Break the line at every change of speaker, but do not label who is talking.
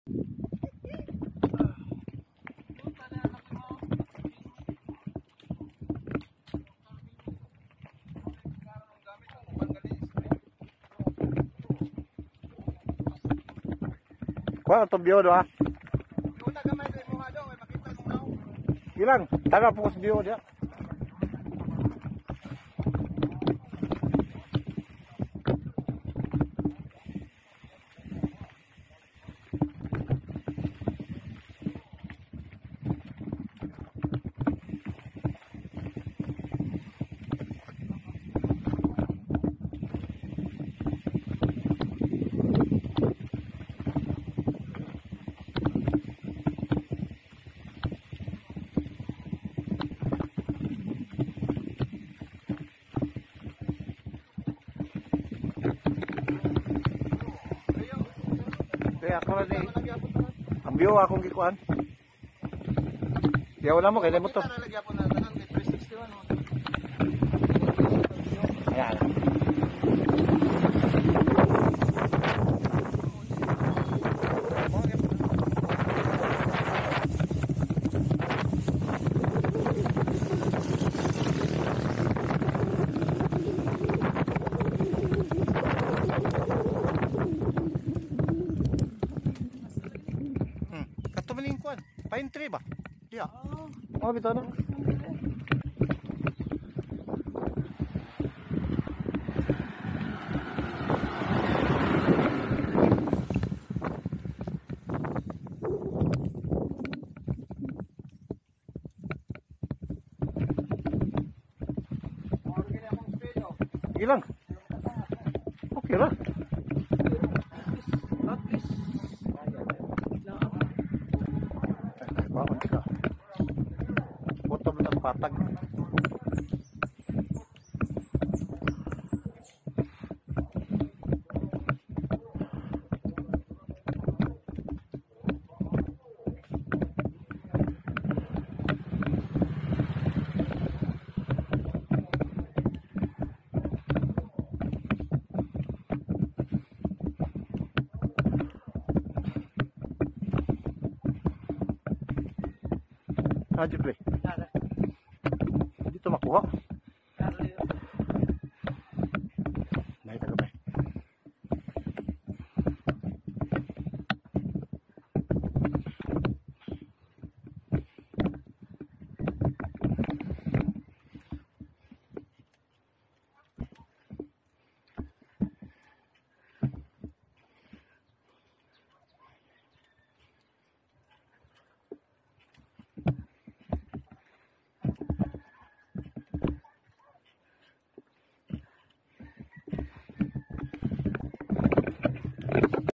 Kuha ito biyo do ha. Ilang, taga po sa biyo dia. Kaya ako rin ang biyo akong gikuan. Kaya wala mo, kailan mo to. Ayan. Katumalingkuan, pine tree ba? Diya. Oh, bitaw na. Ilang? Okay lah. Bawang ka. Bottom ng patag. Dito makuha.